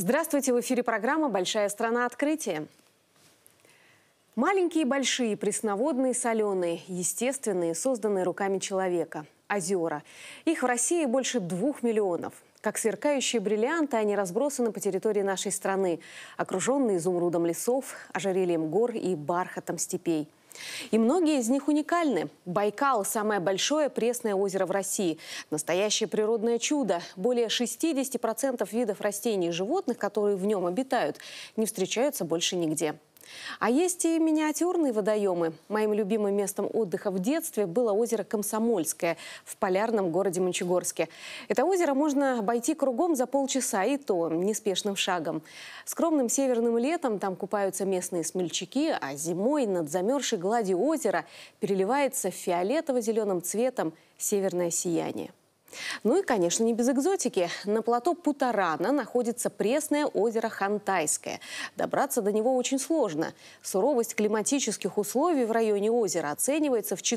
Здравствуйте, в эфире программа «Большая страна. Открытие». Маленькие и большие, пресноводные, соленые, естественные, созданные руками человека. Озера. Их в России больше 2 миллионов. Как сверкающие бриллианты, они разбросаны по территории нашей страны, окруженные изумрудом лесов, ожерельем гор и бархатом степей. И многие из них уникальны. Байкал – самое большое пресное озеро в России. Настоящее природное чудо. Более 60% видов растений и животных, которые в нем обитают, не встречаются больше нигде. А есть и миниатюрные водоемы. Моим любимым местом отдыха в детстве было озеро Комсомольское в полярном городе Мончегорске. Это озеро можно обойти кругом за полчаса, и то неспешным шагом. Скромным северным летом там купаются местные смельчаки, а зимой над замерзшей гладью озера переливается фиолетово-зеленым цветом северное сияние. Ну и, конечно, не без экзотики. На плато Путарана находится пресное озеро Хантайское. Добраться до него очень сложно. Суровость климатических условий в районе озера оценивается в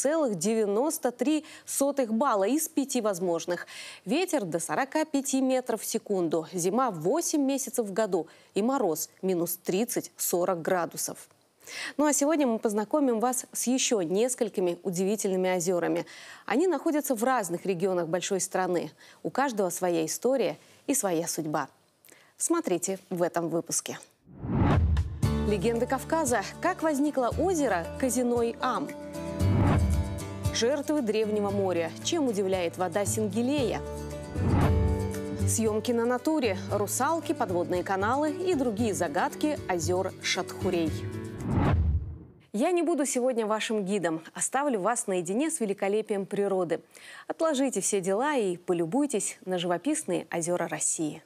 4,93 балла из 5 возможных. Ветер до 45 метров в секунду. Зима 8 месяцев в году. И мороз минус 30-40 градусов. Ну а сегодня мы познакомим вас с еще несколькими удивительными озерами. Они находятся в разных регионах большой страны. У каждого своя история и своя судьба. Смотрите в этом выпуске. Легенды Кавказа. Как возникло озеро Козиной-Ам? Жертвы Древнего моря. Чем удивляет вода Сингилея? Съемки на натуре. Русалки, подводные каналы и другие загадки озер Шатхурей. Я не буду сегодня вашим гидом. Оставлю вас наедине с великолепием природы. Отложите все дела и полюбуйтесь на живописные озера России.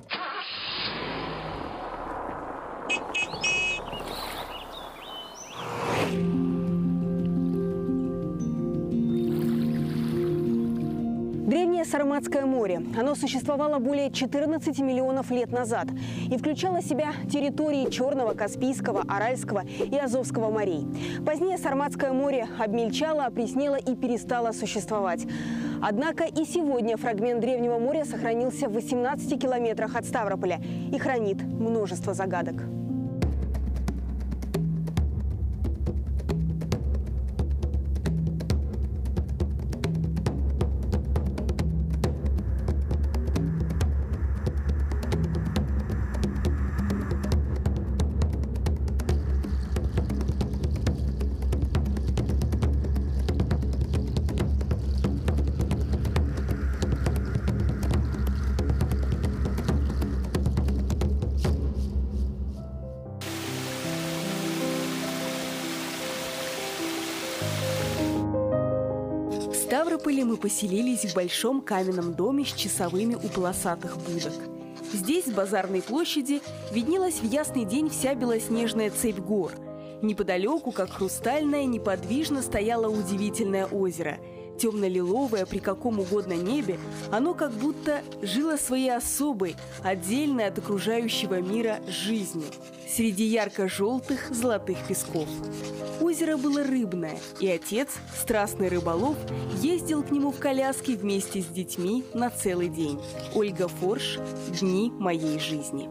Древнее Сарматское море. Оно существовало более 14 миллионов лет назад и включало в себя территории Черного, Каспийского, Аральского и Азовского морей. Позднее Сарматское море обмельчало, опреснело и перестало существовать. Однако и сегодня фрагмент Древнего моря сохранился в 18 километрах от Ставрополя и хранит множество загадок. В Ставрополе мы поселились в большом каменном доме с часовыми у полосатых будок. Здесь, с базарной площади, виднелась в ясный день вся белоснежная цепь гор. Неподалеку, как хрустальное, неподвижно стояло удивительное озеро. Темно-лиловое при каком угодно небе, оно как будто жило своей особой, отдельной от окружающего мира жизнью, среди ярко-желтых золотых песков. Озеро было рыбное, и отец, страстный рыболов, ездил к нему в коляске вместе с детьми на целый день. Ольга Форш. Дни моей жизни.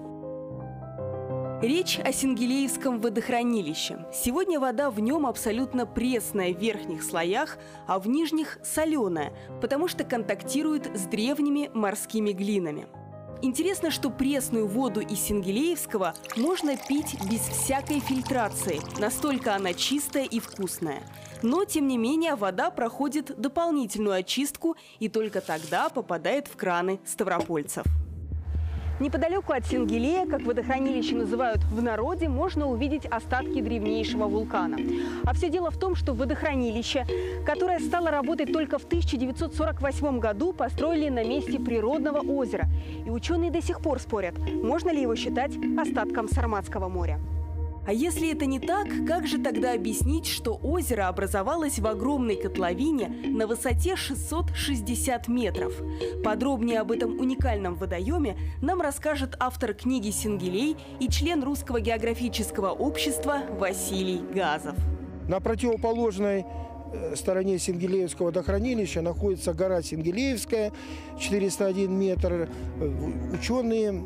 Речь о Сингилеевском водохранилище. Сегодня вода в нем абсолютно пресная в верхних слоях, а в нижних – соленая, потому что контактирует с древними морскими глинами. Интересно, что пресную воду из Сингилеевского можно пить без всякой фильтрации, настолько она чистая и вкусная. Но, тем не менее, вода проходит дополнительную очистку и только тогда попадает в краны ставропольцев. Неподалеку от Сингилея, как водохранилище называют в народе, можно увидеть остатки древнейшего вулкана. А все дело в том, что водохранилище, которое стало работать только в 1948 году, построили на месте природного озера. И ученые до сих пор спорят, можно ли его считать остатком Сарматского моря. А если это не так, как же тогда объяснить, что озеро образовалось в огромной котловине на высоте 660 метров? Подробнее об этом уникальном водоеме нам расскажет автор книги «Сингилей» и член Русского географического общества Василий Газов. На противоположной стороне Сингилеевского водохранилища находится гора Сингилеевская, 401 метр. Ученые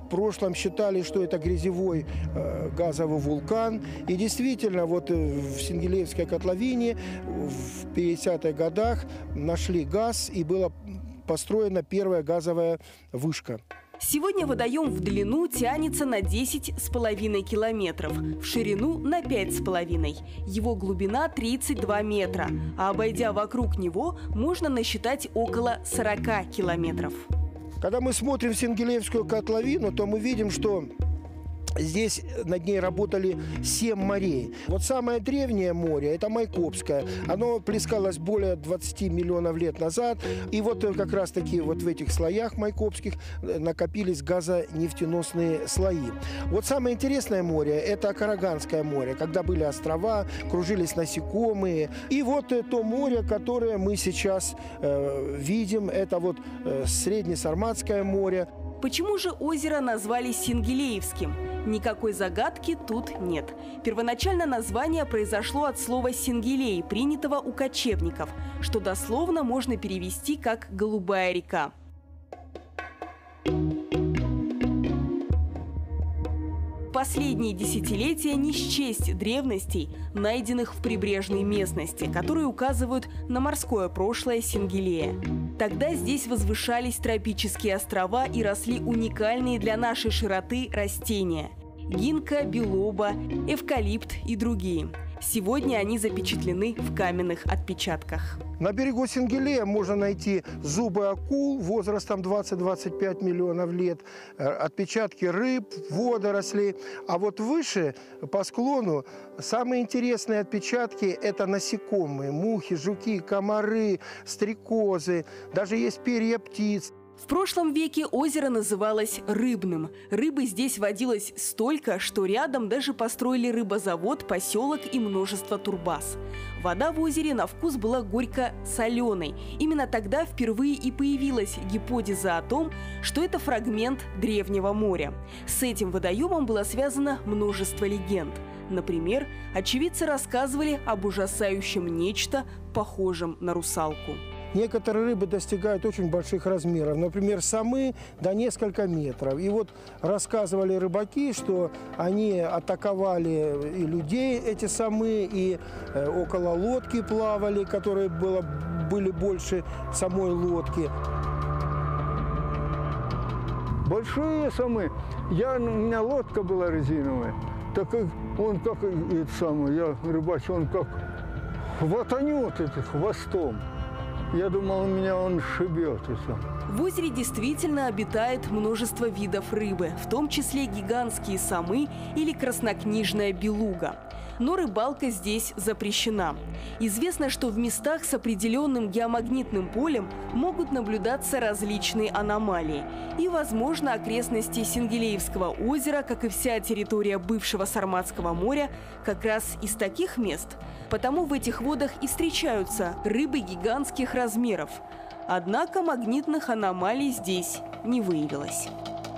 прошлом считали, что это грязевой газовый вулкан. И действительно, вот в Сенгилеевской котловине в 50-х годах нашли газ, и была построена первая газовая вышка. Сегодня водоем в длину тянется на 10,5 километров, в ширину на 5,5. Его глубина 32 метра, а обойдя вокруг него, можно насчитать около 40 километров. Когда мы смотрим Сенгилеевскую котловину, то мы видим, что здесь над ней работали 7 морей. Вот самое древнее море – это Майкопское. Оно плескалось более 20 миллионов лет назад. И вот как раз-таки вот в этих слоях майкопских накопились газонефтеносные слои. Вот самое интересное море – это Караганское море, когда были острова, кружились насекомые. И вот то море, которое мы сейчас видим, это вот Среднесарматское море. Почему же озеро назвали Сенгилеевским? Никакой загадки тут нет. Первоначально название произошло от слова «сенгилей», принятого у кочевников, что дословно можно перевести как «голубая река». Последние десятилетия не счесть древностей, найденных в прибрежной местности, которые указывают на морское прошлое Сенгилея. Тогда здесь возвышались тропические острова и росли уникальные для нашей широты растения – гинка, белоба, эвкалипт и другие. Сегодня они запечатлены в каменных отпечатках. На берегу Сенгилея можно найти зубы акул возрастом 20-25 миллионов лет, отпечатки рыб, водорослей. А вот выше, по склону, самые интересные отпечатки – это насекомые, мухи, жуки, комары, стрекозы, даже есть перья птиц. В прошлом веке озеро называлось Рыбным. Рыбы здесь водилось столько, что рядом даже построили рыбозавод, поселок и множество турбаз. Вода в озере на вкус была горько-соленой. Именно тогда впервые и появилась гипотеза о том, что это фрагмент древнего моря. С этим водоемом было связано множество легенд. Например, очевидцы рассказывали об ужасающем нечто, похожем на русалку. Некоторые рыбы достигают очень больших размеров, например, самы до несколько метров. И вот рассказывали рыбаки, что они атаковали и людей, эти самы, и около лодки плавали, которые были больше самой лодки. Большие самы. У меня лодка была резиновая. Так он как, я рыбачу, он как хватанет этим хвостом. Я думал, меня он шибет и все. В озере действительно обитает множество видов рыбы, в том числе гигантские самы или краснокнижная белуга. Но рыбалка здесь запрещена. Известно, что в местах с определенным геомагнитным полем могут наблюдаться различные аномалии. И, возможно, окрестности Сенгилеевского озера, как и вся территория бывшего Сарматского моря, как раз из таких мест. Потому в этих водах и встречаются рыбы гигантских размеров. Однако магнитных аномалий здесь не выявилось.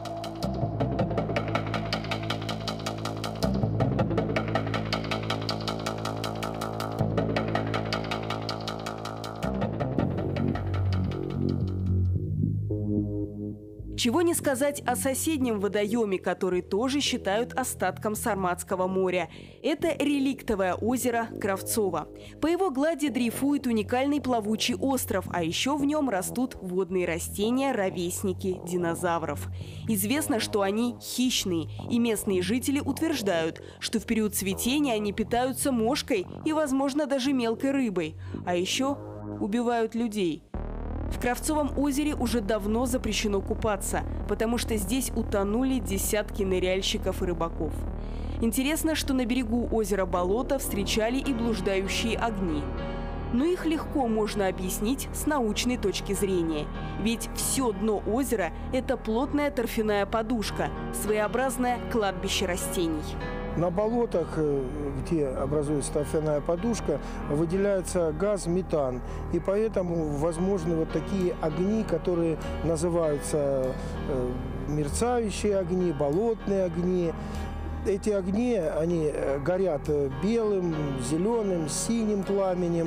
Чего не сказать о соседнем водоеме, который тоже считают остатком Сарматского моря. Это реликтовое озеро Кравцово. По его глади дрейфует уникальный плавучий остров, а еще в нем растут водные растения, ровесники динозавров. Известно, что они хищные, и местные жители утверждают, что в период цветения они питаются мошкой и, возможно, даже мелкой рыбой. А еще убивают людей. В Кравцовом озере уже давно запрещено купаться, потому что здесь утонули десятки ныряльщиков и рыбаков. Интересно, что на берегу озера Болото встречали и блуждающие огни. Но их легко можно объяснить с научной точки зрения. Ведь все дно озера – это плотная торфяная подушка, своеобразное кладбище растений. На болотах, где образуется торфяная подушка, выделяется газ метан. И поэтому возможны вот такие огни, которые называются мерцающие огни, болотные огни. Эти огни, они горят белым, зеленым, синим пламенем.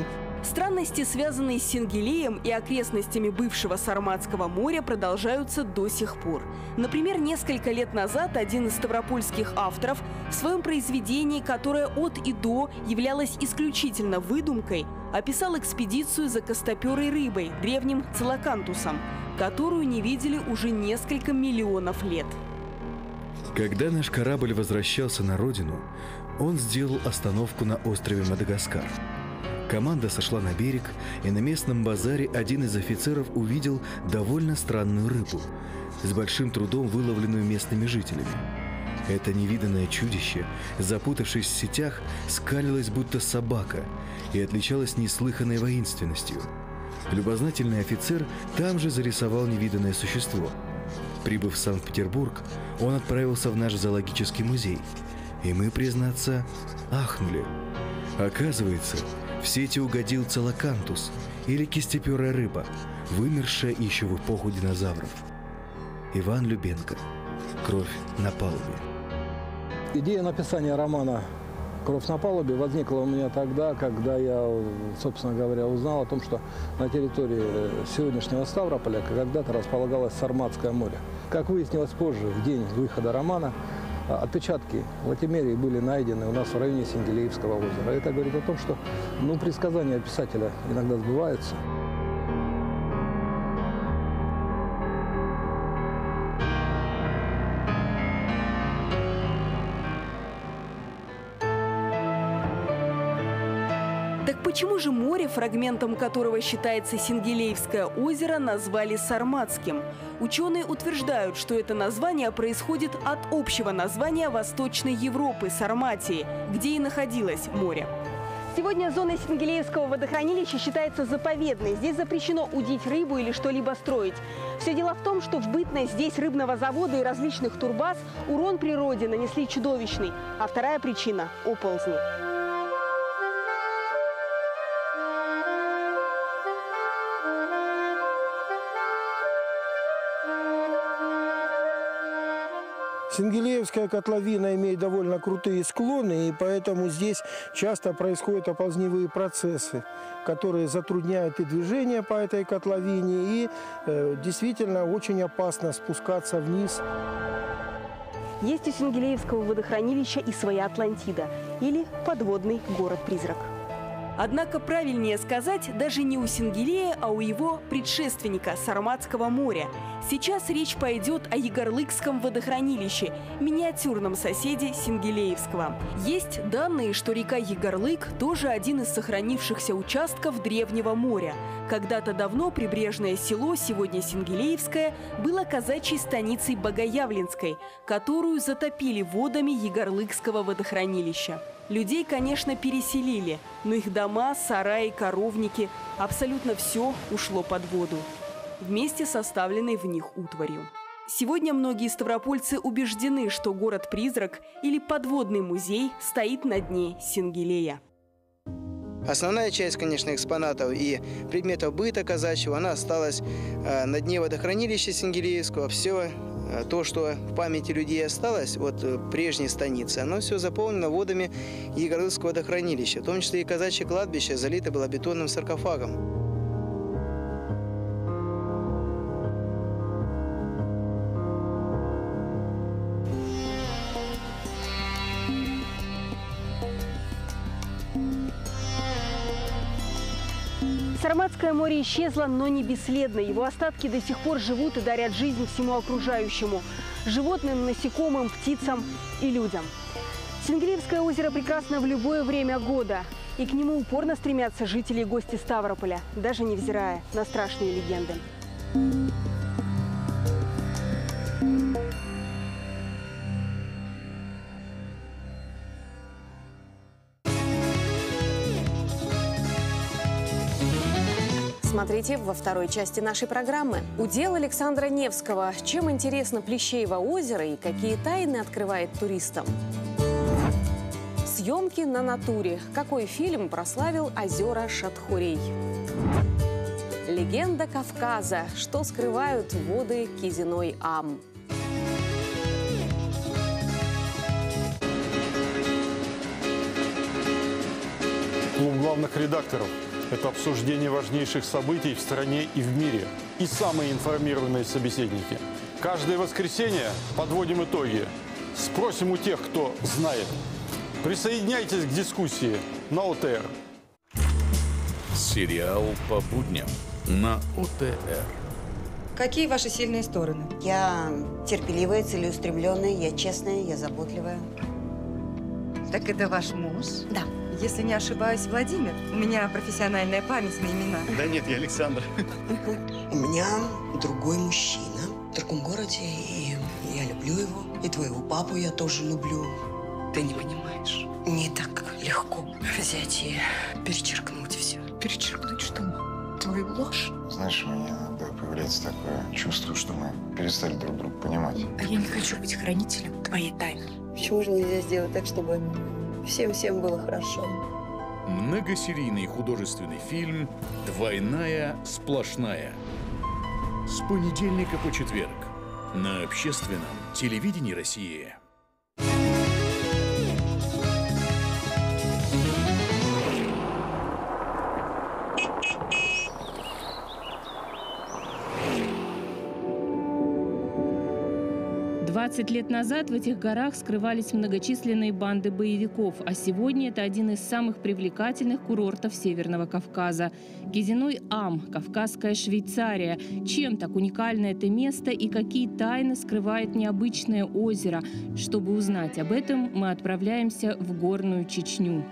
Странности, связанные с Сенгилеем и окрестностями бывшего Сарматского моря, продолжаются до сих пор. Например, несколько лет назад один из ставропольских авторов в своем произведении, которое от и до являлось исключительно выдумкой, описал экспедицию за костоперой рыбой, древним целокантусом, которую не видели уже несколько миллионов лет. Когда наш корабль возвращался на родину, он сделал остановку на острове Мадагаскар. Команда сошла на берег, и на местном базаре один из офицеров увидел довольно странную рыбу, с большим трудом выловленную местными жителями. Это невиданное чудище, запутавшись в сетях, скалилось будто собака и отличалось неслыханной воинственностью. Любознательный офицер там же зарисовал невиданное существо. Прибыв в Санкт-Петербург, он отправился в наш зоологический музей. И мы, признаться, ахнули. Оказывается, в сети угодил целокантус, или кистеперая рыба, вымершая еще в эпоху динозавров. Иван Любенко. «Кровь на палубе». Идея написания романа «Кровь на палубе» возникла у меня тогда, когда я, собственно говоря, узнал о том, что на территории сегодняшнего Ставрополя когда-то располагалось Сарматское море. Как выяснилось позже, в день выхода романа, отпечатки латимерии были найдены у нас в районе Сенгилеевского озера. Это говорит о том, что предсказания писателя иногда сбываются. Так почему же море, фрагментом которого считается Сенгилеевское озеро, назвали Сарматским? Ученые утверждают, что это название происходит от общего названия Восточной Европы – Сарматии, где и находилось море. Сегодня зона Сенгилеевского водохранилища считается заповедной. Здесь запрещено удить рыбу или что-либо строить. Все дело в том, что в бытность здесь рыбного завода и различных турбаз урон природе нанесли чудовищный. А вторая причина – оползни. Сенгилеевская котловина имеет довольно крутые склоны, и поэтому здесь часто происходят оползневые процессы, которые затрудняют и движение по этой котловине, и действительно очень опасно спускаться вниз. Есть у Сенгилеевского водохранилища и своя Атлантида, или подводный город-призрак. Однако правильнее сказать даже не у Сенгилея, а у его предшественника – Сарматского моря. Сейчас речь пойдет о Егорлыкском водохранилище, миниатюрном соседе Сенгилеевского. Есть данные, что река Егорлык тоже один из сохранившихся участков Древнего моря. Когда-то давно прибрежное село, сегодня Сенгилеевское, было казачьей станицей Богоявленской, которую затопили водами Егорлыкского водохранилища. Людей, конечно, переселили, но их дома, сараи, коровники – абсолютно все ушло под воду, вместе с оставленной в них утварью. Сегодня многие ставропольцы убеждены, что город-призрак или подводный музей стоит на дне Сенгилея. Основная часть, конечно, экспонатов и предметов быта казачьего, она осталась на дне водохранилища Сенгилеевского. Все то, что в памяти людей осталось от прежней станицы, оно все заполнено водами Егорлыкского водохранилища. В том числе и казачье кладбище залито было бетонным саркофагом. Сарматское море исчезло, но не бесследно. Его остатки до сих пор живут и дарят жизнь всему окружающему – животным, насекомым, птицам и людям. Сенгилеевское озеро прекрасно в любое время года. И к нему упорно стремятся жители и гости Ставрополя, даже невзирая на страшные легенды. Смотрите во второй части нашей программы. Удел Александра Невского. Чем интересно Плещеево озеро и какие тайны открывает туристам? Съемки на натуре. Какой фильм прославил озера Шатхурей? Легенда Кавказа. Что скрывают воды Кизиной-Ам? Клуб главных редакторов Это обсуждение важнейших событий в стране и в мире. И самые информированные собеседники. Каждое воскресенье подводим итоги. Спросим у тех, кто знает. Присоединяйтесь к дискуссии на ОТР. Сериал «По будням» на ОТР. Какие ваши сильные стороны? Я терпеливая, целеустремленная, я честная, я заботливая. Так это ваш муж? Да. Если не ошибаюсь, Владимир. У меня профессиональная память на имена. Да нет, я Александр. У меня другой мужчина в другом городе, и я люблю его. И твоего папу я тоже люблю. Ты не понимаешь. Не так легко взять и перечеркнуть все. Перечеркнуть что? Твою ложь? Знаешь, у меня иногда появляется такое чувство, что мы перестали друг друга понимать. А я не хочу быть хранителем твоей тайны. Почему же нельзя сделать так, чтобы всем было хорошо? Многосерийный художественный фильм «Двойная сплошная». С понедельника по четверг на общественном телевидении России. «20 лет назад в этих горах скрывались многочисленные банды боевиков, а сегодня это один из самых привлекательных курортов Северного Кавказа. Кизиной Ам, Кавказская Швейцария. Чем так уникально это место и какие тайны скрывает необычное озеро? Чтобы узнать об этом, мы отправляемся в горную Чечню.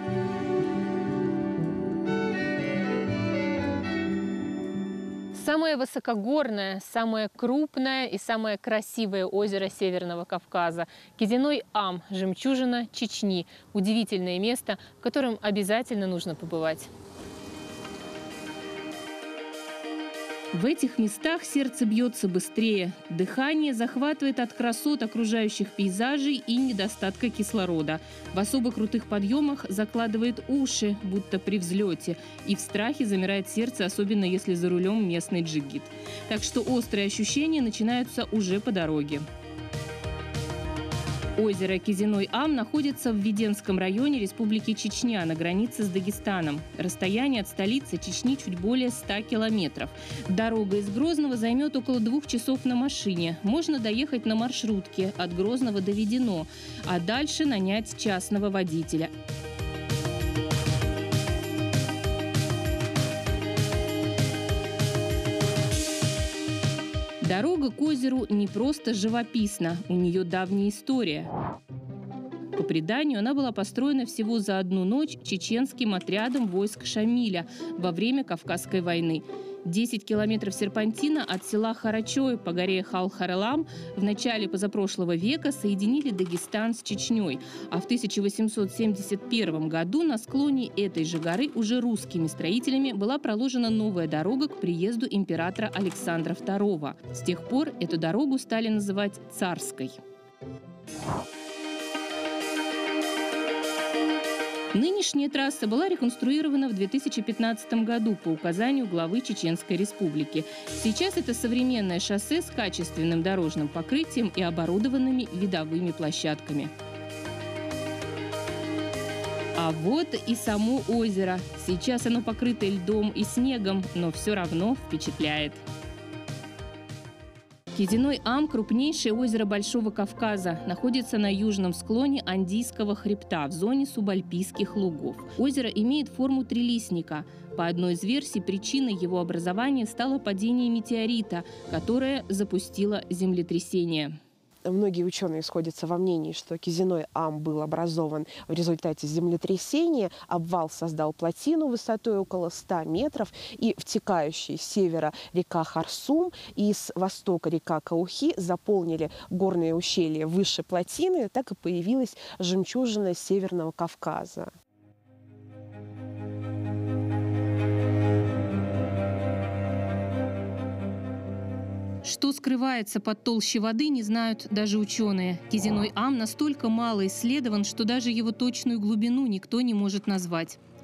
Самое высокогорное, самое крупное и самое красивое озеро Северного Кавказа. Кизиной Ам, жемчужина Чечни. Удивительное место, в котором обязательно нужно побывать. В этих местах сердце бьется быстрее. Дыхание захватывает от красот окружающих пейзажей и недостатка кислорода. В особо крутых подъемах закладывает уши, будто при взлете. И в страхе замирает сердце, особенно если за рулем местный джигит. Так что острые ощущения начинаются уже по дороге. Озеро Кизиной Ам находится в Веденском районе Республики Чечня на границе с Дагестаном. Расстояние от столицы Чечни чуть более 100 километров. Дорога из Грозного займет около 2 часов на машине. Можно доехать на маршрутке от Грозного до Ведено, а дальше нанять частного водителя. Дорога к озеру не просто живописна, у нее давняя история. По преданию, она была построена всего за одну ночь чеченским отрядом войск Шамиля во время Кавказской войны. 10 километров серпантина от села Харачой по горе Хал-Харалам в начале позапрошлого века соединили Дагестан с Чечней. А в 1871 году на склоне этой же горы уже русскими строителями была проложена новая дорога к приезду императора Александра II. С тех пор эту дорогу стали называть Царской. Нынешняя трасса была реконструирована в 2015 году по указанию главы Чеченской Республики. Сейчас это современное шоссе с качественным дорожным покрытием и оборудованными видовыми площадками. А вот и само озеро. Сейчас оно покрыто льдом и снегом, но все равно впечатляет. Кизиной Ам – крупнейшее озеро Большого Кавказа. Находится на южном склоне Андийского хребта в зоне субальпийских лугов. Озеро имеет форму трилистника. По одной из версий, причиной его образования стало падение метеорита, которое запустило землетрясение. Многие ученые сходятся во мнении, что Кизиной Ам был образован в результате землетрясения. Обвал создал плотину высотой около 100 метров, и втекающая с севера река Харсум и с востока река Каухи заполнили горные ущелья выше плотины. Так и появилась жемчужина Северного Кавказа. Что скрывается под толщей воды, не знают даже ученые. Кизиной Ам настолько мало исследован, что даже его точную глубину никто не может назвать.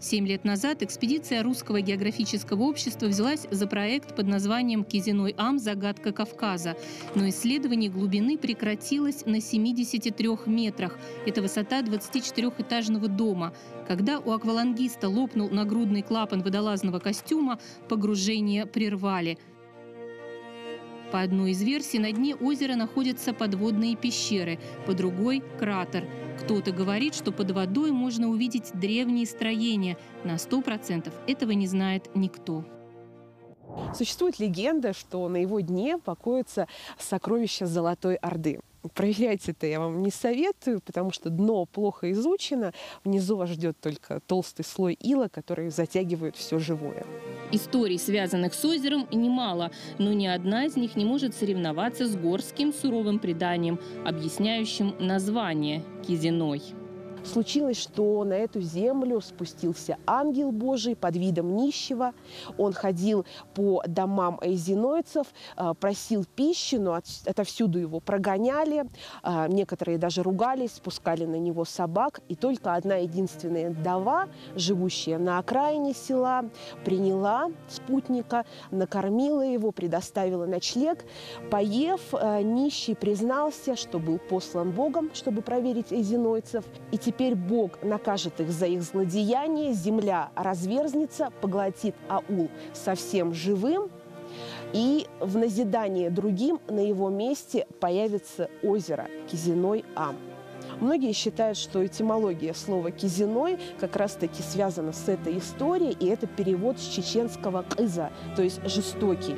7 лет назад экспедиция Русского географического общества взялась за проект под названием «Кизиной-Ам. Загадка Кавказа». Но исследование глубины прекратилось на 73 метрах. Это высота 24-этажного дома. Когда у аквалангиста лопнул нагрудный клапан водолазного костюма, погружение прервали. По одной из версий, на дне озера находятся подводные пещеры, по другой – кратер. Кто-то говорит, что под водой можно увидеть древние строения. На 100% этого не знает никто. Существует легенда, что на его дне покоятся сокровища Золотой Орды. Проверять это я вам не советую, потому что дно плохо изучено. Внизу вас ждет только толстый слой ила, который затягивает все живое. Историй, связанных с озером, немало, но ни одна из них не может соревноваться с горским суровым преданием, объясняющим название Кизиной. Случилось, что на эту землю спустился ангел Божий под видом нищего. Он ходил по домам айзенойцев, просил пищи, но отовсюду его прогоняли. Некоторые даже ругались, спускали на него собак. И только одна единственная вдова, живущая на окраине села, приняла спутника, накормила его, предоставила ночлег. Поев, нищий признался, что был послан Богом, чтобы проверить айзенойцев. И теперь Бог накажет их за их злодеяние, земля разверзнется, поглотит аул совсем живым, и в назидание другим на его месте появится озеро Кизиной-Ам. Многие считают, что этимология слова «кизиной» как раз-таки связана с этой историей, и это перевод с чеченского «кыза», то есть «жестокий».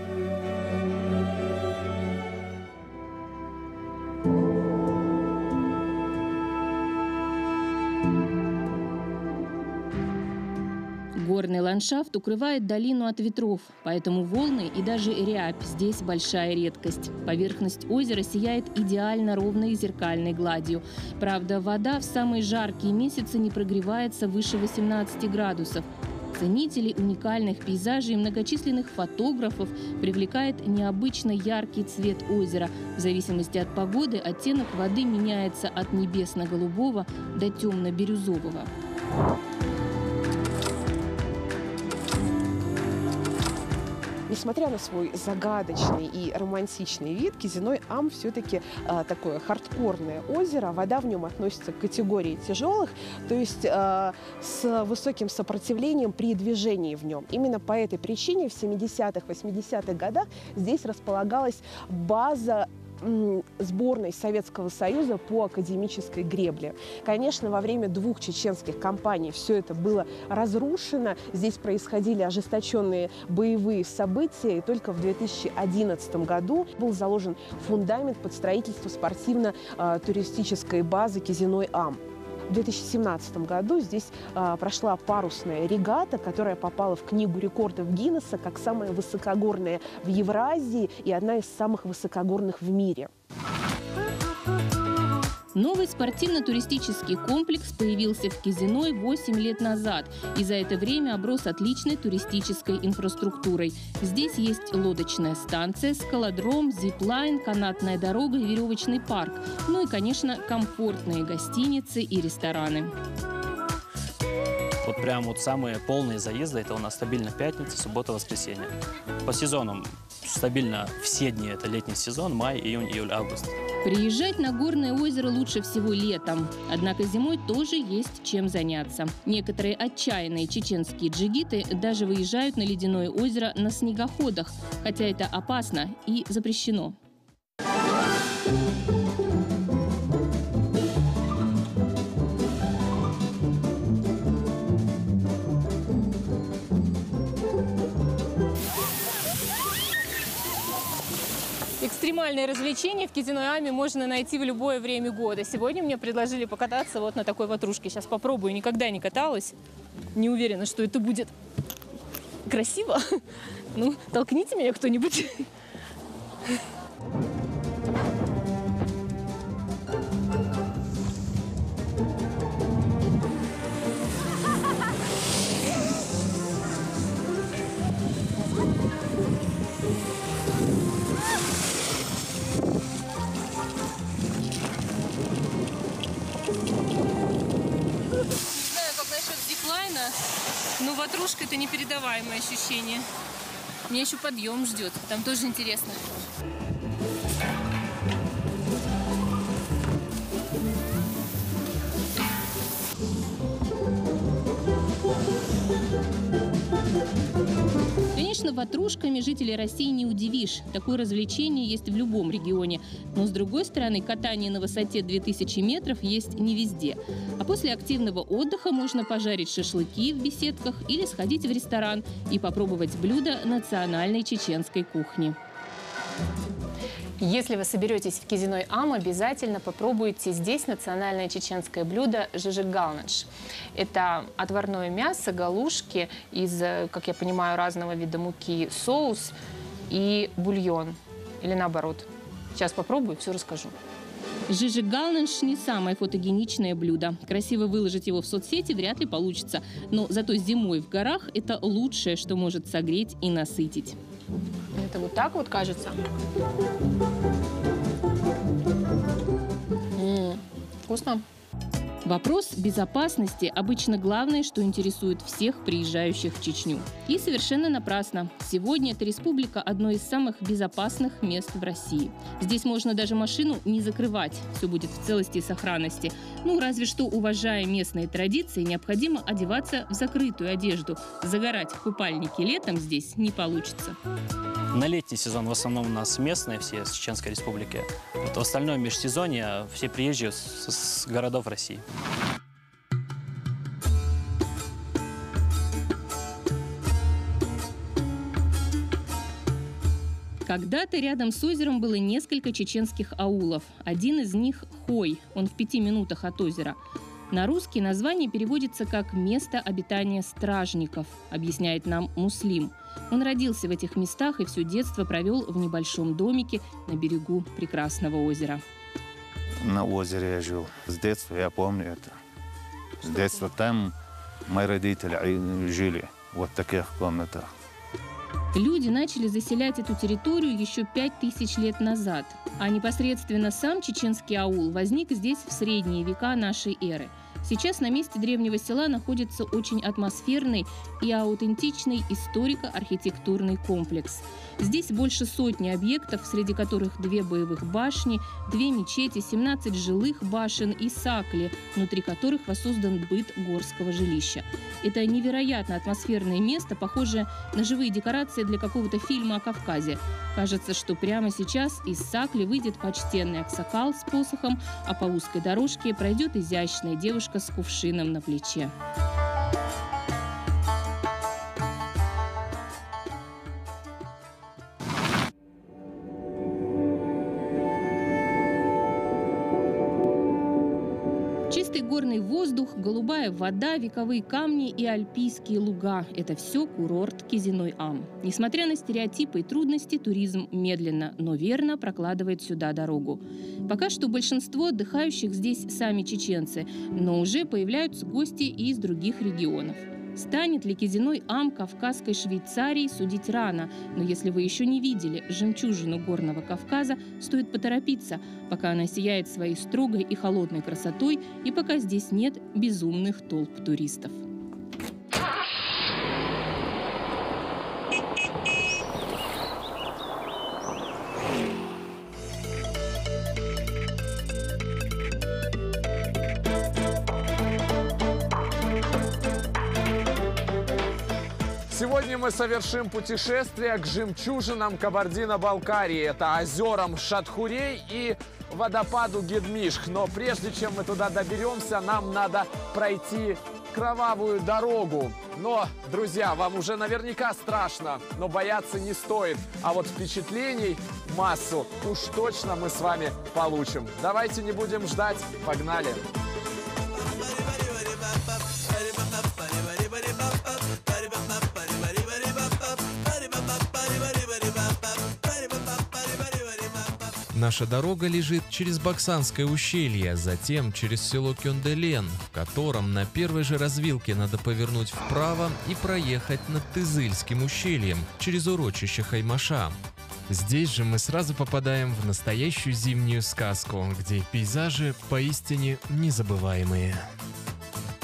Горный ландшафт укрывает долину от ветров, поэтому волны и даже рябь здесь большая редкость. Поверхность озера сияет идеально ровной зеркальной гладью. Правда, вода в самые жаркие месяцы не прогревается выше 18 градусов. Ценителей уникальных пейзажей и многочисленных фотографов привлекает необычно яркий цвет озера. В зависимости от погоды оттенок воды меняется от небесно-голубого до темно-бирюзового. Несмотря на свой загадочный и романтичный вид, Кизиной-Ам все-таки такое хардкорное озеро. Вода в нем относится к категории тяжелых, то есть с высоким сопротивлением при движении в нем. Именно по этой причине в 70-х, 80-х годах здесь располагалась база сборной Советского Союза по академической гребле. Конечно, во время двух чеченских кампаний все это было разрушено. Здесь происходили ожесточенные боевые события, и только в 2011 году был заложен фундамент под строительство спортивно-туристической базы Кизиной-Ам. В 2017 году здесь прошла парусная регата, которая попала в Книгу рекордов Гиннесса как самая высокогорная в Евразии и одна из самых высокогорных в мире. Новый спортивно-туристический комплекс появился в Кизиной 8 лет назад и за это время оброс отличной туристической инфраструктурой. Здесь есть лодочная станция, скалодром, зиплайн, канатная дорога и веревочный парк. Ну и, конечно, комфортные гостиницы и рестораны. Вот прям вот самые полные заезды – это у нас стабильно пятница, суббота, воскресенье. По сезонам стабильно все дни – это летний сезон, май, июнь, июль, август. Приезжать на горное озеро лучше всего летом. Однако зимой тоже есть чем заняться. Некоторые отчаянные чеченские джигиты даже выезжают на ледяное озеро на снегоходах, хотя это опасно и запрещено. Экстремальные развлечения в Кизиной-Аме можно найти в любое время года. Сегодня мне предложили покататься вот на такой ватрушке. Сейчас попробую. Никогда не каталась. Не уверена, что это будет красиво. Ну, толкните меня кто-нибудь. дорожка – это непередаваемое ощущение. Меня еще подъем ждет, там тоже интересно. Конечно, ватрушками жителей России не удивишь. Такое развлечение есть в любом регионе. Но, с другой стороны, катание на высоте 2000 метров есть не везде. А после активного отдыха можно пожарить шашлыки в беседках или сходить в ресторан и попробовать блюда национальной чеченской кухни. Если вы соберетесь в Кизиной Ам, обязательно попробуйте здесь национальное чеченское блюдо жижигалныш. Это отварное мясо, галушки из, как я понимаю, разного вида муки, соус и бульон. Или наоборот. Сейчас попробую, все расскажу. Жижигалныш не самое фотогеничное блюдо. Красиво выложить его в соцсети вряд ли получится. Но зато зимой в горах это лучшее, что может согреть и насытить. Это вот так вот кажется. Вкусно. Вопрос безопасности обычно главное, что интересует всех приезжающих в Чечню. И совершенно напрасно. Сегодня эта республика – одно из самых безопасных мест в России. Здесь можно даже машину не закрывать. Все будет в целости и сохранности. Ну, разве что, уважая местные традиции, необходимо одеваться в закрытую одежду. Загорать в купальнике летом здесь не получится. На летний сезон в основном у нас местные все с Чеченской республики. Вот в остальное межсезонье все приезжие с городов России. Когда-то рядом с озером было несколько чеченских аулов. Один из них – Хой, он в 5 минутах от озера. На русский название переводится как «место обитания стражников», объясняет нам Муслим. Он родился в этих местах и все детство провел в небольшом домике на берегу прекрасного озера. На озере я жил. С детства я помню это. С детства там мои родители жили вот в таких комнатах. Люди начали заселять эту территорию еще 5000 лет назад. А непосредственно сам чеченский аул возник здесь в средние века нашей эры. Сейчас на месте древнего села находится очень атмосферный и аутентичный историко-архитектурный комплекс. Здесь больше сотни объектов, среди которых 2 боевых башни, 2 мечети, 17 жилых башен и сакли, внутри которых воссоздан быт горского жилища. Это невероятно атмосферное место, похожее на живые декорации для какого-то фильма о Кавказе. Кажется, что прямо сейчас из сакли выйдет почтенный аксакал с посохом, а по узкой дорожке пройдет изящная девушка с кувшином на плече. Чистый горный воздух, голубая вода, вековые камни и альпийские луга – это все курорт Кизиной Ам. Несмотря на стереотипы и трудности, туризм медленно, но верно прокладывает сюда дорогу. Пока что большинство отдыхающих здесь сами чеченцы, но уже появляются гости и из других регионов. Станет ли Кизиной Ам Кавказской Швейцарией, судить рано, но если вы еще не видели жемчужину Горного Кавказа, стоит поторопиться, пока она сияет своей строгой и холодной красотой и пока здесь нет безумных толп туристов. Сегодня мы совершим путешествие к жемчужинам Кабардино-Балкарии. Это озерам Шатхурей и водопаду Гедмишх. Но прежде чем мы туда доберемся, нам надо пройти кровавую дорогу. Но, друзья, вам уже наверняка страшно, но бояться не стоит. А вот впечатлений массу уж точно мы с вами получим. Давайте не будем ждать, погнали! Наша дорога лежит через Баксанское ущелье, затем через село Кёнделен, в котором на первой же развилке надо повернуть вправо и проехать над Тызыльским ущельем через урочище Хаймаша. Здесь же мы сразу попадаем в настоящую зимнюю сказку, где пейзажи поистине незабываемые.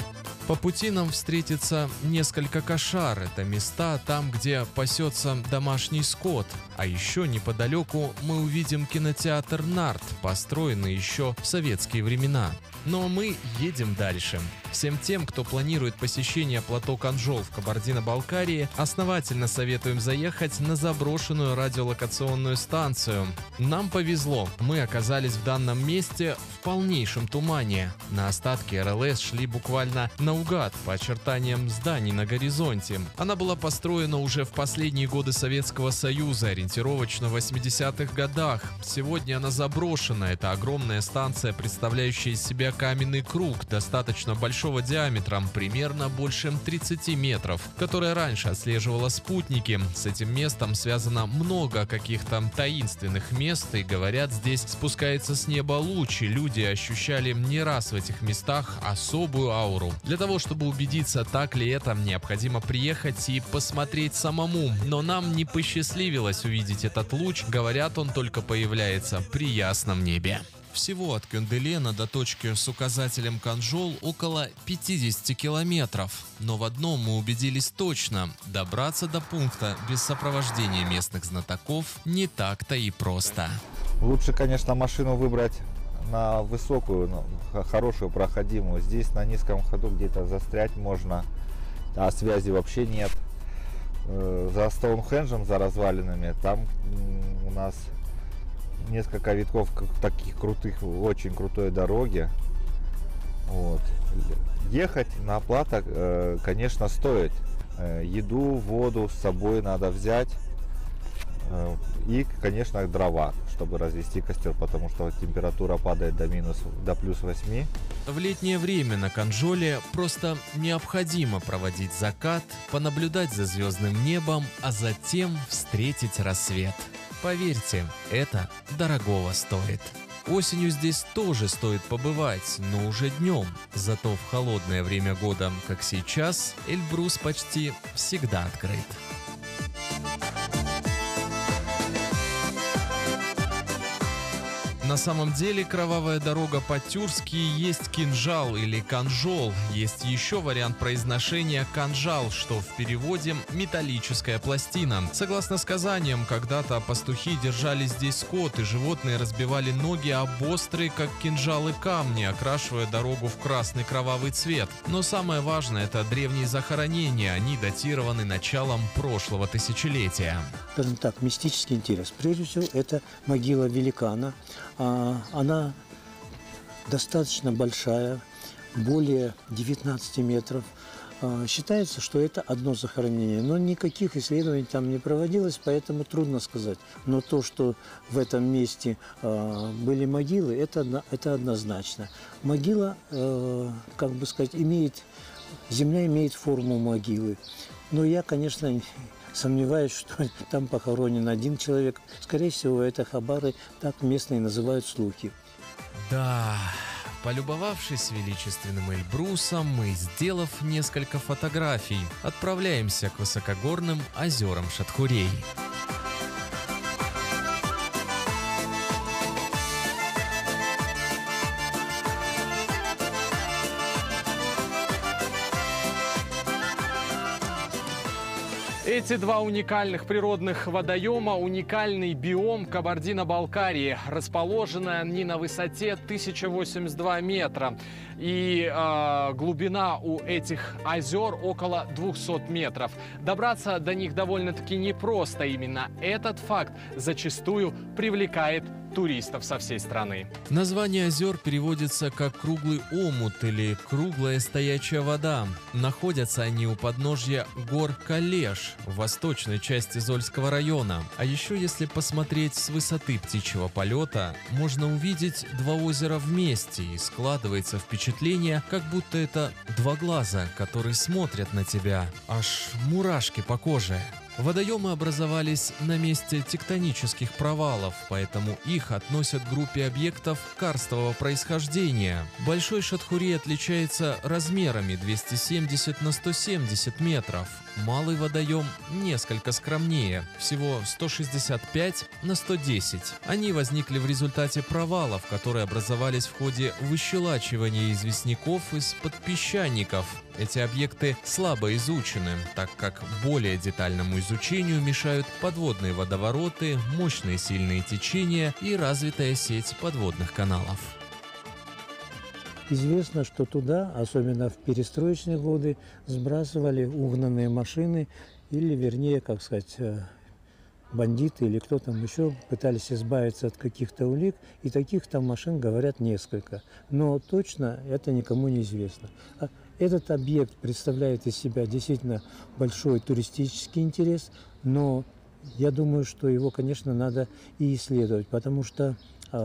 По пути нам встретится несколько кошар. Это места там, где пасется домашний скот. А еще неподалеку мы увидим кинотеатр «Нарт», построенный еще в советские времена. Но мы едем дальше. Всем тем, кто планирует посещение плато Канжол в Кабардино-Балкарии, основательно советуем заехать на заброшенную радиолокационную станцию. Нам повезло. Мы оказались в данном месте в полнейшем тумане. На остатки РЛС шли буквально наугад по очертаниям зданий на горизонте. Она была построена уже в последние годы Советского Союза, ориентировочно в 80-х годах. Сегодня она заброшена. Это огромная станция, представляющая из себя каменный круг, достаточно большого диаметром, примерно больше 30 метров, которая раньше отслеживала спутники. С этим местом связано много каких-то таинственных мест, и говорят, здесь спускается с неба луч, и люди ощущали не раз в этих местах особую ауру. Для того, чтобы убедиться, так ли это, необходимо приехать и посмотреть самому. Но нам не посчастливилось увидеть этот луч, говорят, он только появляется при ясном небе. Всего от Кюнделена до точки с указателем Канжол около 50 километров. Но в одном мы убедились точно – добраться до пункта без сопровождения местных знатоков не так-то и просто. Лучше, конечно, машину выбрать на высокую, хорошую, проходимую. Здесь на низком ходу где-то застрять можно, а связи вообще нет. За Стоунхенджем, за развалинами, там у нас несколько витков таких крутых, очень крутой дороги. Вот. Ехать на плато, конечно, стоит. Еду, воду с собой надо взять. И, конечно, дрова, чтобы развести костер, потому что температура падает до плюс 8. В летнее время на Канжоле просто необходимо проводить закат, понаблюдать за звездным небом, а затем встретить рассвет. Поверьте, это дорогого стоит. Осенью здесь тоже стоит побывать, но уже днем. Зато в холодное время года, как сейчас, Эльбрус почти всегда открыт. На самом деле кровавая дорога по-тюркски есть кинжал или канжол. Есть еще вариант произношения канжал, что в переводе металлическая пластина. Согласно сказаниям, когда-то пастухи держали здесь скот, и животные разбивали ноги об острые, как кинжалы, камни, окрашивая дорогу в красный кровавый цвет. Но самое важное – это древние захоронения. Они датированы началом прошлого тысячелетия. Скажем так, мистический интерес. Прежде всего, это могила великана. Она достаточно большая, более 19 метров. Считается, что это одно захоронение, но никаких исследований там не проводилось, поэтому трудно сказать. Но то, что в этом месте были могилы, это однозначно. Могила, как бы сказать, земля имеет форму могилы. Но я, конечно, сомневаюсь, что там похоронен один человек. Скорее всего, это хабары, так местные называют слухи. Да, полюбовавшись величественным Эльбрусом и сделав несколько фотографий, отправляемся к высокогорным озерам Шатхурей. Эти два уникальных природных водоема – уникальный биом Кабардино-Балкарии. Расположены они на высоте 1082 метра. И глубина у этих озер около 200 метров. Добраться до них довольно-таки непросто. Именно этот факт зачастую привлекает туристов со всей страны. Название озер переводится как «круглый омут» или «круглая стоячая вода». Находятся они у подножья гор Калеш в восточной части Зольского района. А еще, если посмотреть с высоты птичьего полета, можно увидеть два озера вместе, и складывается впечатление, как будто это два глаза, которые смотрят на тебя. Аж мурашки по коже. Водоемы образовались на месте тектонических провалов, поэтому их относят к группе объектов карстового происхождения. Большой Шатхурей отличается размерами 270 на 170 метров. Малый водоем несколько скромнее, всего 165 на 110. Они возникли в результате провалов, которые образовались в ходе выщелачивания известняков из-под песчаников. Эти объекты слабо изучены, так как более детальному изучению мешают подводные водовороты, мощные сильные течения и развитая сеть подводных каналов. Известно, что туда, особенно в перестроечные годы, сбрасывали угнанные машины или, вернее, как сказать, бандиты или кто там еще пытались избавиться от каких-то улик, и таких там машин, говорят, несколько. Но точно это никому не известно. Этот объект представляет из себя действительно большой туристический интерес, но я думаю, что его, конечно, надо и исследовать, потому что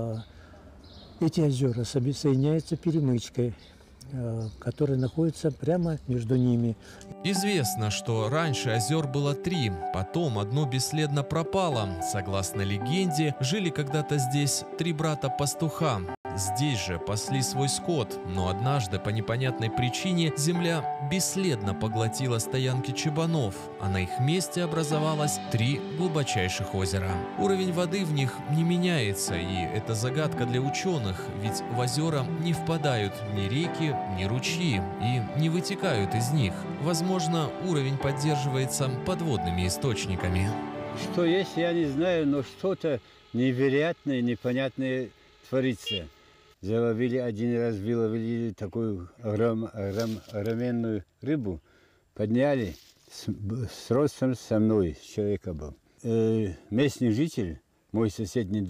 эти озера соединяются перемычкой, которая находится прямо между ними. Известно, что раньше озер было 3, потом одно бесследно пропало. Согласно легенде, жили когда-то здесь 3 брата-пастуха. Здесь же пасли свой скот, но однажды по непонятной причине земля бесследно поглотила стоянки чабанов, а на их месте образовалось 3 глубочайших озера. Уровень воды в них не меняется, и это загадка для ученых, ведь в озера не впадают ни реки, ни ручьи и не вытекают из них. Возможно, уровень поддерживается подводными источниками. Что есть, я не знаю, но что-то невероятное, непонятное творится. Заловили один раз, выловили такую огроменную рыбу, подняли, с ростом со мной человека был. Местный житель, мой соседний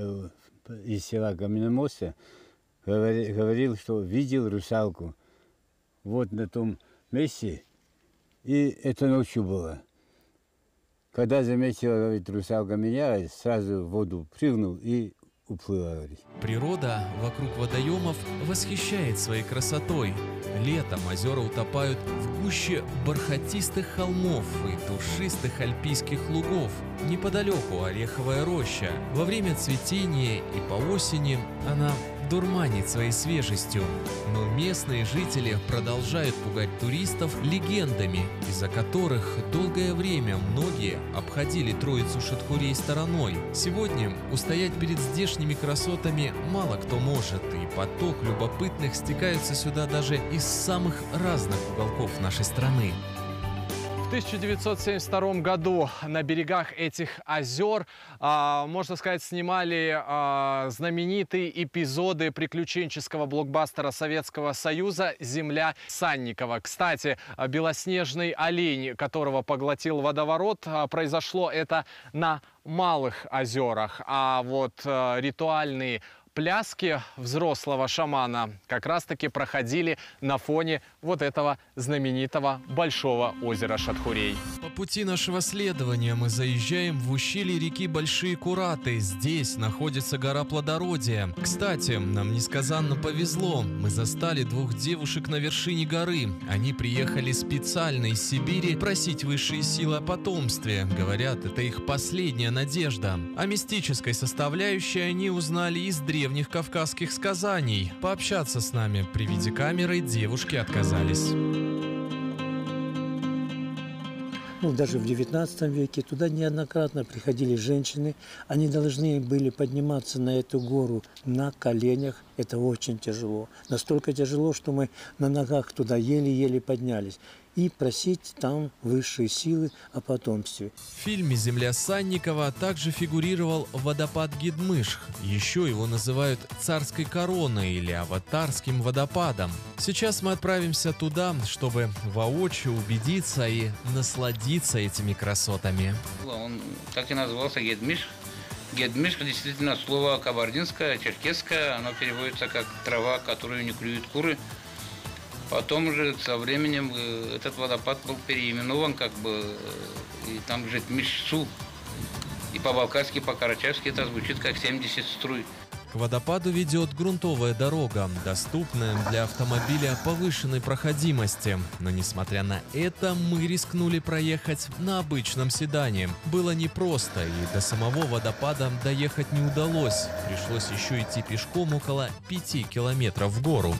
из села Каменномостя, говорил, что видел русалку вот на том месте, и это ночью было. Когда заметила, говорит, русалка меня, сразу в воду прыгнул и уплыла, говорит. Природа вокруг водоемов восхищает своей красотой. Летом озера утопают в гуще бархатистых холмов и душистых альпийских лугов. Неподалеку ореховая роща. Во время цветения и по осени она дурманит своей свежестью. Но местные жители продолжают пугать туристов легендами, из-за которых долгое время многие обходили Троицу Шатхурей стороной. Сегодня устоять перед здешними красотами мало кто может, и поток любопытных стекаются сюда даже из самых разных уголков нашей страны. В 1972 году на берегах этих озер, можно сказать, снимали знаменитые эпизоды приключенческого блокбастера Советского Союза «Земля Санникова». Кстати, белоснежный олень, которого поглотил водоворот, произошло это на Малых озерах. А вот ритуальные пляски взрослого шамана как раз-таки проходили на фоне вот этого знаменитого большого озера Шатхурей. По пути нашего следования мы заезжаем в ущелье реки Большие Кураты. Здесь находится гора Плодородия. Кстати, нам несказанно повезло. Мы застали 2 девушек на вершине горы. Они приехали специально из Сибири просить высшие силы о потомстве. Говорят, это их последняя надежда. О мистической составляющей они узнали из древних кавказских сказаний. Пообщаться с нами при виде камеры девушки отказались. Даже в XIX веке туда неоднократно приходили женщины. Они должны были подниматься на эту гору на коленях. Это очень тяжело. Настолько тяжело, что мы на ногах туда еле-еле поднялись. И просить там высшие силы о потомстве. В фильме «Земля Санникова» также фигурировал водопад Гидмышх. Еще его называют «Царской короной» или «Аватарским водопадом». Сейчас мы отправимся туда, чтобы воочию убедиться и насладиться этими красотами. Он так и назывался Гидмышх. Гидмышх действительно слово кабардинское, черкесское. Оно переводится как «трава, которую не клюют куры». Потом уже со временем этот водопад был переименован, и там лежит Мишсу. И по-балкарски, по-карачаевски это звучит как 70 струй. К водопаду ведет грунтовая дорога, доступная для автомобиля повышенной проходимости. Но несмотря на это, мы рискнули проехать на обычном седане. Было непросто, и до самого водопада доехать не удалось. Пришлось еще идти пешком около 5 километров в гору.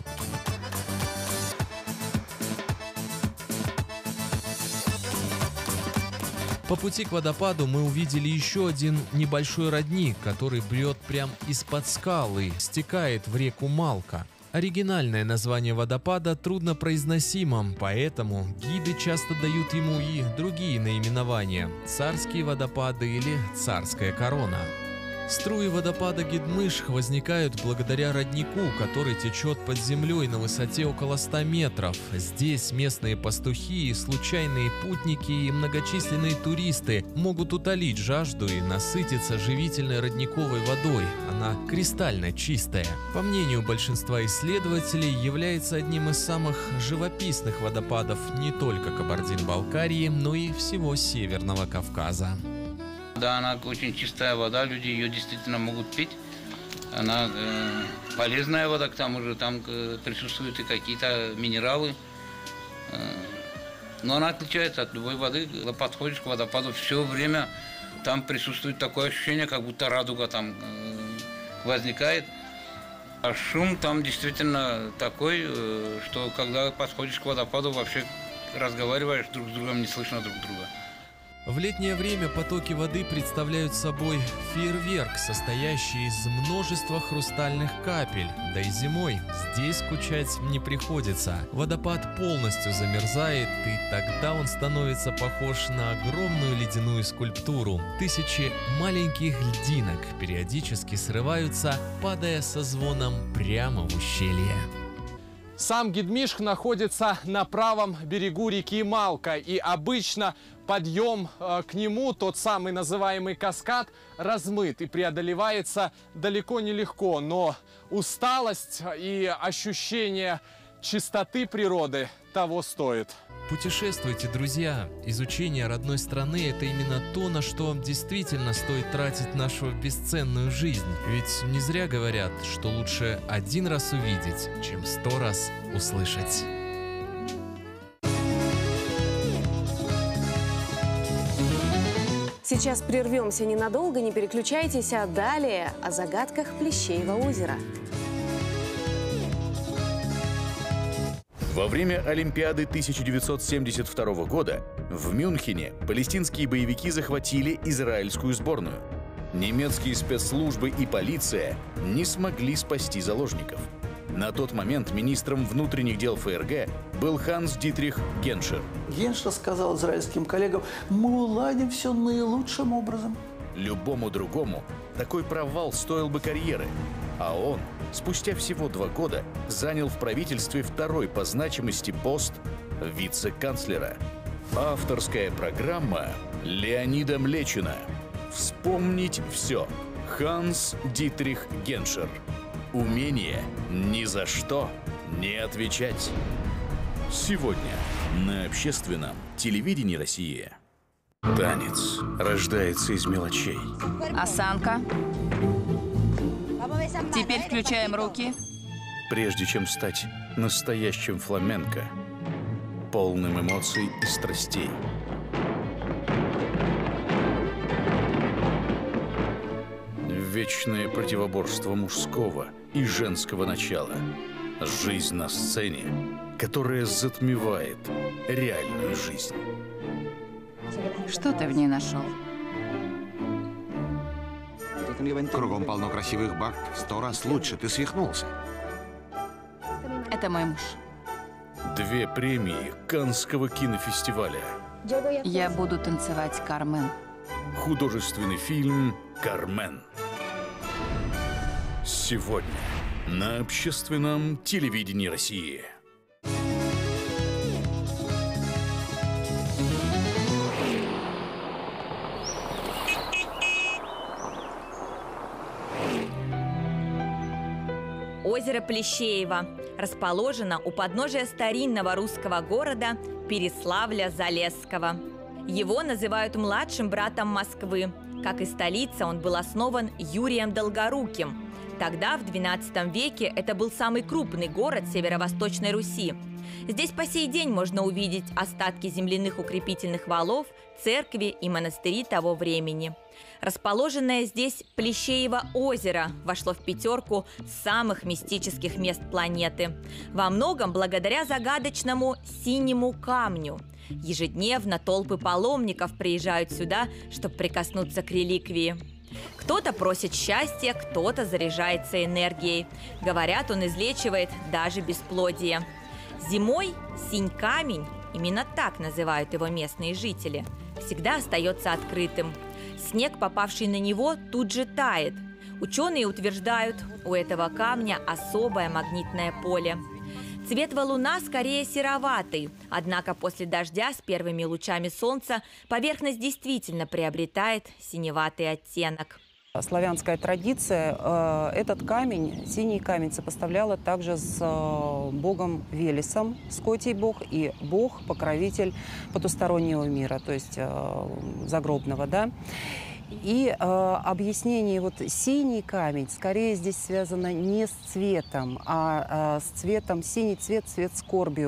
По пути к водопаду мы увидели еще один небольшой родник, который бьет прямо из-под скалы, стекает в реку Малка. Оригинальное название водопада труднопроизносимо, поэтому гиды часто дают ему и другие наименования – царские водопады или царская корона. Струи водопада Гедмишх возникают благодаря роднику, который течет под землей на высоте около 100 метров. Здесь местные пастухи, случайные путники и многочисленные туристы могут утолить жажду и насытиться живительной родниковой водой. Она кристально чистая. По мнению большинства исследователей, является одним из самых живописных водопадов не только Кабардино-Балкарии, но и всего Северного Кавказа. Да, она очень чистая вода, люди ее действительно могут пить. Она полезная вода, к тому же там присутствуют и какие-то минералы. Но она отличается от любой воды. Когда подходишь к водопаду, все время там присутствует такое ощущение, как будто радуга там возникает. А шум там действительно такой, что когда подходишь к водопаду, вообще разговариваешь друг с другом, не слышно друг друга. В летнее время потоки воды представляют собой фейерверк, состоящий из множества хрустальных капель. Да и зимой здесь скучать не приходится. Водопад полностью замерзает, и тогда он становится похож на огромную ледяную скульптуру. Тысячи маленьких льдинок периодически срываются, падая со звоном прямо в ущелье. Сам Гедмишх находится на правом берегу реки Малка, и обычно подъем к нему, тот самый называемый каскад, размыт и преодолевается далеко не легко, но усталость и ощущение чистоты природы того стоит. Путешествуйте, друзья! Изучение родной страны – это именно то, на что действительно стоит тратить нашу бесценную жизнь. Ведь не зря говорят, что лучше один раз увидеть, чем 100 раз услышать. Сейчас прервемся ненадолго, не переключайтесь, а далее о загадках Плещеева озера. Во время Олимпиады 1972 года в Мюнхене палестинские боевики захватили израильскую сборную. Немецкие спецслужбы и полиция не смогли спасти заложников. На тот момент министром внутренних дел ФРГ был Ханс-Дитрих Геншер. Геншер сказал израильским коллегам: мы уладим все наилучшим образом. Любому другому такой провал стоил бы карьеры. А он, спустя всего 2 года, занял в правительстве второй по значимости пост вице-канцлера. Авторская программа Леонида Млечина. Вспомнить все. Ханс-Дитрих Геншер. Умение ни за что не отвечать. Сегодня на общественном телевидении России. Танец рождается из мелочей. Осанка. Теперь включаем руки. Прежде чем стать настоящим фламенко, полным эмоций и страстей. Вечное противоборство мужского и женского начала. Жизнь на сцене, которая затмевает реальную жизнь. Что ты в ней нашел? Кругом полно красивых баб. 100 раз лучше. Ты свихнулся. Это мой муж. 2 премии Каннского кинофестиваля. Я буду танцевать Кармен. Художественный фильм «Кармен». Сегодня на общественном телевидении России. Озеро Плещеево расположено у подножия старинного русского города Переславля-Залесского. Его называют младшим братом Москвы. Как и столица, он был основан Юрием Долгоруким. Тогда, в XII веке, это был самый крупный город северо-восточной Руси. Здесь по сей день можно увидеть остатки земляных укрепительных валов, церкви и монастыри того времени. Расположенное здесь Плещеево озеро вошло в 5 самых мистических мест планеты. Во многом благодаря загадочному синему камню. Ежедневно толпы паломников приезжают сюда, чтобы прикоснуться к реликвии. Кто-то просит счастья, кто-то заряжается энергией. Говорят, он излечивает даже бесплодие. Зимой синь камень, именно так называют его местные жители, всегда остается открытым. Снег, попавший на него, тут же тает. Ученые утверждают, у этого камня особое магнитное поле. Цвет валуна скорее сероватый, однако после дождя с первыми лучами солнца поверхность действительно приобретает синеватый оттенок. Славянская традиция этот камень, синий камень, сопоставляла также с богом Велесом, Скотий бог, и бог-покровитель потустороннего мира, то есть загробного, да. И объяснение вот синий камень скорее здесь связано не с цветом, а с цветом, синий цвет, цвет скорби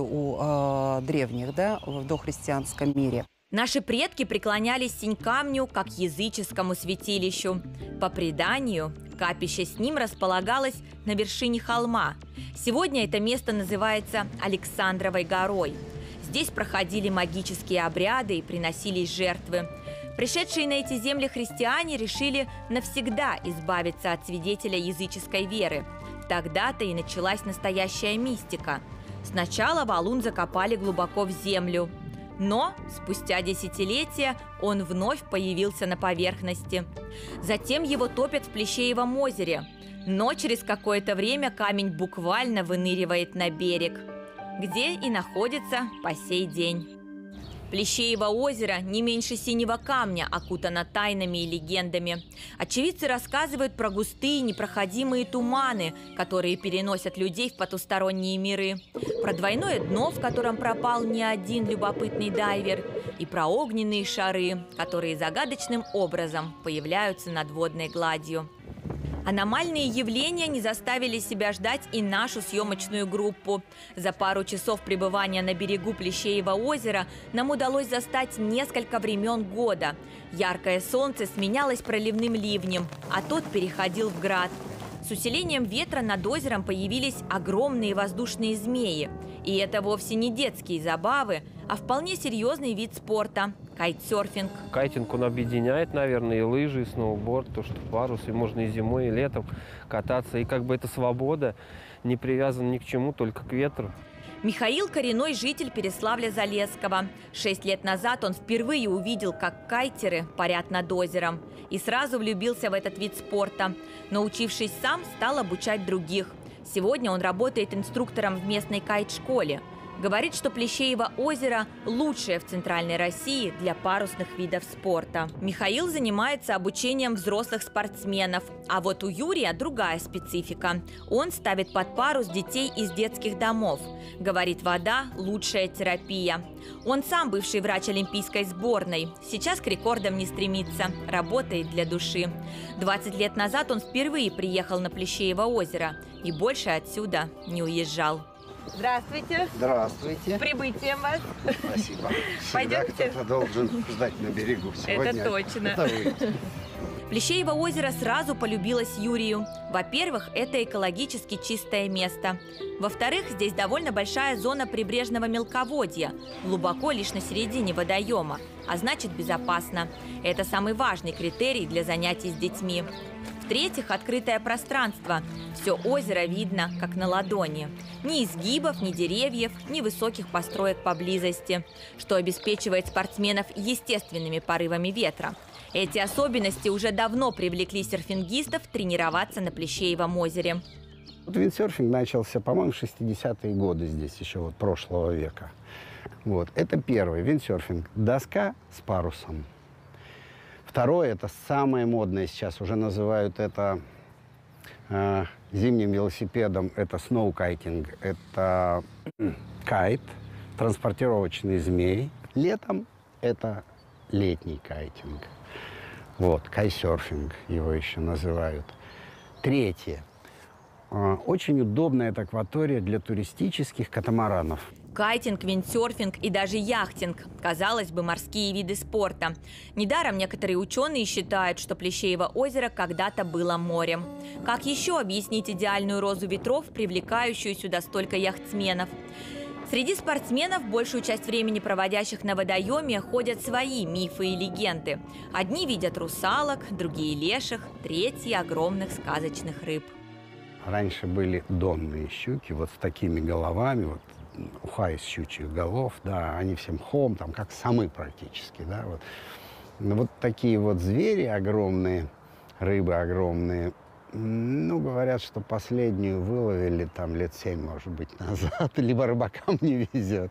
у древних, да, в дохристианском мире. Наши предки преклонялись синь камню как языческому святилищу. По преданию, капище с ним располагалось на вершине холма. Сегодня это место называется Александровой горой. Здесь проходили магические обряды и приносились жертвы. Пришедшие на эти земли христиане решили навсегда избавиться от свидетеля языческой веры. Тогда-то и началась настоящая мистика. Сначала валун закопали глубоко в землю. Но спустя десятилетия он вновь появился на поверхности. Затем его топят в Плещеевом озере. Но через какое-то время камень буквально выныривает на берег, где и находится по сей день. Плещеево озеро не меньше синего камня окутано тайнами и легендами. Очевидцы рассказывают про густые непроходимые туманы, которые переносят людей в потусторонние миры, про двойное дно, в котором пропал не один любопытный дайвер, и про огненные шары, которые загадочным образом появляются над водной гладью. Аномальные явления не заставили себя ждать и нашу съемочную группу. За пару часов пребывания на берегу Плещеева озера нам удалось застать несколько времен года. Яркое солнце сменялось проливным ливнем, а тот переходил в град. С усилением ветра над озером появились огромные воздушные змеи. И это вовсе не детские забавы, а вполне серьезный вид спорта – кайтсерфинг. Кайтинг, он объединяет, наверное, и лыжи, и сноуборд, то, что парус, и можно и зимой, и летом кататься. И как бы это свобода, не привязан ни к чему, только к ветру. Михаил – коренной житель Переславля-Залесского. 6 лет назад он впервые увидел, как кайтеры парят над озером. И сразу влюбился в этот вид спорта. Научившись сам, стал обучать других. Сегодня он работает инструктором в местной кайт-школе. Говорит, что Плещеево озеро лучшее в Центральной России для парусных видов спорта. Михаил занимается обучением взрослых спортсменов. А вот у Юрия другая специфика. Он ставит под парус детей из детских домов. Говорит, вода – лучшая терапия. Он сам бывший врач олимпийской сборной. Сейчас к рекордам не стремится, работает для души. 20 лет назад он впервые приехал на Плещеево озеро и больше отсюда не уезжал. Здравствуйте. Здравствуйте. С прибытием вас. Спасибо. Пойдемте. Кто-то должен ждать на берегу сегодня. Это точно. Это вы. Плещеево озеро сразу полюбилось Юрию. Во-первых, это экологически чистое место. Во-вторых, здесь довольно большая зона прибрежного мелководья, глубоко лишь на середине водоема, а значит безопасно. Это самый важный критерий для занятий с детьми. В-третьих, открытое пространство. Все озеро видно, как на ладони. Ни изгибов, ни деревьев, ни высоких построек поблизости, что обеспечивает спортсменов естественными порывами ветра. Эти особенности уже давно привлекли серфингистов тренироваться на Плещеевом озере. Вот виндсерфинг начался, по-моему, в 60-е годы здесь еще вот прошлого века. Вот. Это первый виндсерфинг. Доска с парусом. Второе, это самое модное сейчас, уже называют это зимним велосипедом, это сноукайтинг. Это кайт, транспортировочный змей. Летом это летний кайтинг. Вот, кайтсерфинг его еще называют. Третье. Очень удобная эта акватория для туристических катамаранов. Кайтинг, виндсерфинг и даже яхтинг – казалось бы, морские виды спорта. Недаром некоторые ученые считают, что Плещеево озеро когда-то было морем. Как еще объяснить идеальную розу ветров, привлекающую сюда столько яхтсменов? Среди спортсменов, большую часть времени проводящих на водоеме, ходят свои мифы и легенды. Одни видят русалок, другие леших, третьи – огромных сказочных рыб. Раньше были донные щуки вот с такими головами, вот уха из щучьих голов, да, они все мхом, там как самы практически, да, вот. Но вот такие вот звери огромные, рыбы огромные, ну, говорят, что последнюю выловили там лет 7, может быть, назад, либо рыбакам не везет.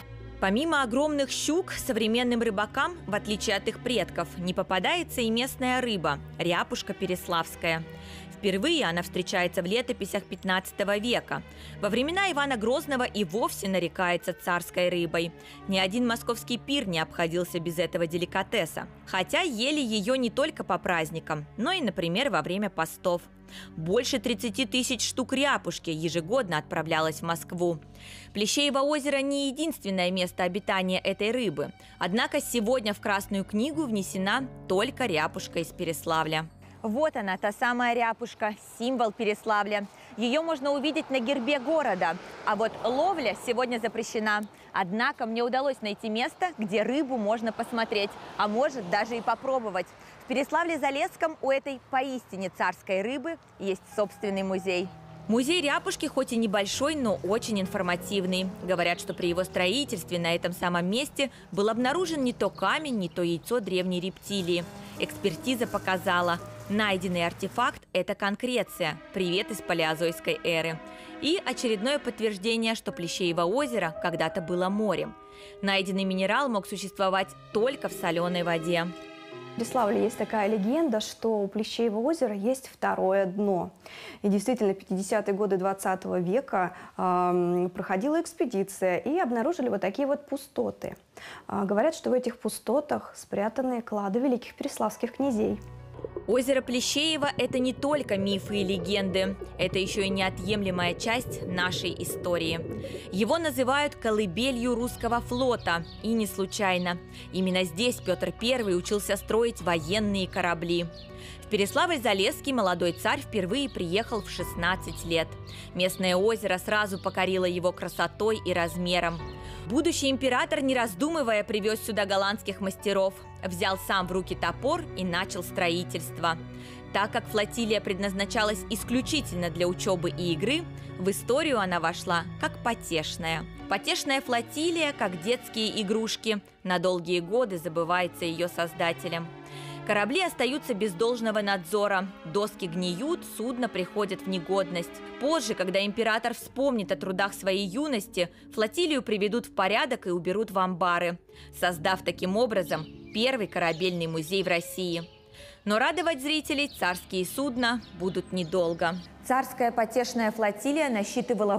Помимо огромных щук, современным рыбакам, в отличие от их предков, не попадается и местная рыба – ряпушка переславская. Впервые она встречается в летописях 15 века. Во времена Ивана Грозного и вовсе нарекается царской рыбой. Ни один московский пир не обходился без этого деликатеса. Хотя ели ее не только по праздникам, но и, например, во время постов. Больше 30 тысяч штук ряпушки ежегодно отправлялось в Москву. Плещеево озеро не единственное место обитания этой рыбы. Однако сегодня в Красную книгу внесена только ряпушка из Переславля. Вот она, та самая ряпушка, символ Переславля. Ее можно увидеть на гербе города. А вот ловля сегодня запрещена. Однако мне удалось найти место, где рыбу можно посмотреть, а может даже и попробовать. В Переславле-Залесском у этой поистине царской рыбы есть собственный музей. Музей ряпушки хоть и небольшой, но очень информативный. Говорят, что при его строительстве на этом самом месте был обнаружен не то камень, не то яйцо древней рептилии. Экспертиза показала, найденный артефакт – это конкреция, привет из палеозойской эры. И очередное подтверждение, что Плещеево озеро когда-то было морем. Найденный минерал мог существовать только в соленой воде. В Переславле есть такая легенда, что у Плещеева озера есть второе дно. И действительно, в 50-е годы 20 века проходила экспедиция и обнаружили вот такие вот пустоты. Говорят, что в этих пустотах спрятаны клады великих переславских князей. Озеро Плещеево – это не только мифы и легенды. Это еще и неотъемлемая часть нашей истории. Его называют колыбелью русского флота. И не случайно. Именно здесь Петр I учился строить военные корабли. В Переславль-Залесский молодой царь впервые приехал в 16 лет. Местное озеро сразу покорило его красотой и размером. Будущий император, не раздумывая, привез сюда голландских мастеров, взял сам в руки топор и начал строительство. Так как флотилия предназначалась исключительно для учебы и игры, в историю она вошла как потешная. Потешная флотилия, как детские игрушки, на долгие годы забывается ее создателем. Корабли остаются без должного надзора, доски гниют, судно приходит в негодность. Позже, когда император вспомнит о трудах своей юности, флотилию приведут в порядок и уберут в амбары, создав таким образом первый корабельный музей в России. Но радовать зрителей царские судна будут недолго. Царская потешная флотилия насчитывала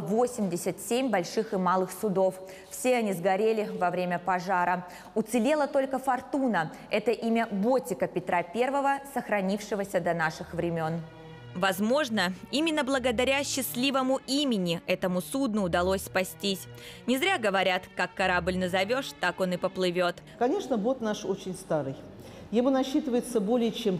87 больших и малых судов. Все они сгорели во время пожара. Уцелела только «Фортуна». Это имя ботика Петра I, сохранившегося до наших времен. Возможно, именно благодаря счастливому имени этому судну удалось спастись. Не зря говорят, как корабль назовешь, так он и поплывет. Конечно, бот наш очень старый. Ему насчитывается более чем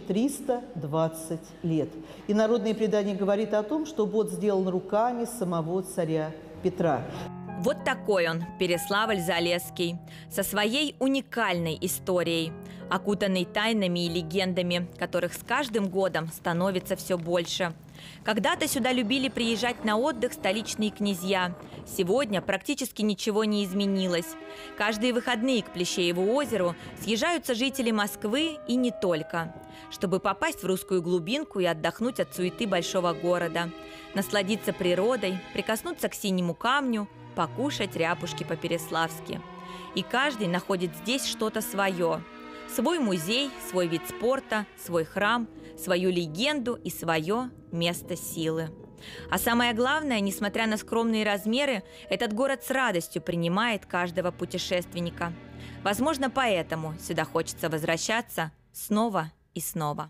320 лет. И народное предание говорит о том, что бот сделан руками самого царя Петра. Вот такой он, Переславль-Залесский, со своей уникальной историей, окутанной тайнами и легендами, которых с каждым годом становится все больше. Когда-то сюда любили приезжать на отдых столичные князья. Сегодня практически ничего не изменилось. Каждые выходные к Плещееву озеру съезжаются жители Москвы и не только, чтобы попасть в русскую глубинку и отдохнуть от суеты большого города, насладиться природой, прикоснуться к синему камню, покушать ряпушки по-переславски. И каждый находит здесь что-то свое. Свой музей, свой вид спорта, свой храм, свою легенду и свое место силы. А самое главное, несмотря на скромные размеры, этот город с радостью принимает каждого путешественника. Возможно, поэтому сюда хочется возвращаться снова и снова.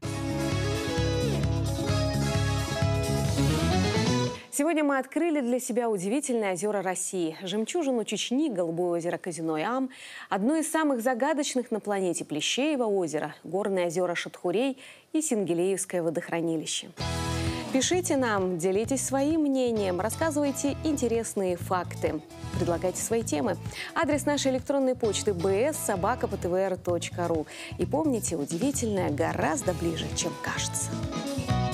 Сегодня мы открыли для себя удивительные озера России. Жемчужину Чечни, Голубое озеро Козиной Ам, одно из самых загадочных на планете Плещеево озеро, горные озера Шатхурей и Сингелеевское водохранилище. Пишите нам, делитесь своим мнением, рассказывайте интересные факты, предлагайте свои темы. Адрес нашей электронной почты bs@ptvr.ru. И помните, удивительное гораздо ближе, чем кажется.